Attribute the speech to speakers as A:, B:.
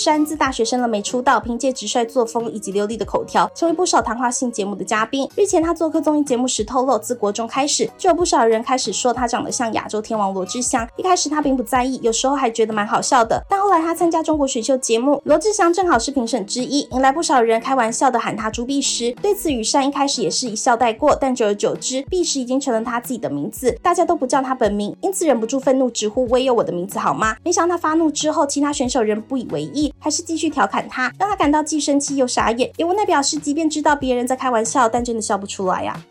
A: 山自大学生了没出道，凭借直率作风以及流利的口条，成为不少谈话性节目的嘉宾。日前他做客综艺节目时透露，自国中开始就有不少人开始说他长得像亚洲天王罗志祥，一开始他并不在意，有时候还觉得蛮好笑的。但后来他参加中国选秀节目，罗志祥正好是评审之一，引来不少人开玩笑的喊他朱碧石。对此，羽山一开始也是一笑带过，但久而久之，碧石已经成了他自己的名字，大家都不叫他本名，因此忍不住愤怒直呼“我也有我的名字好吗？”没想到他发怒之后，其他选手仍不以为意，还是继续调侃他，让他感到既生气又傻眼。也无奈表示，即便知道别人在开玩笑，但真的笑不出来呀。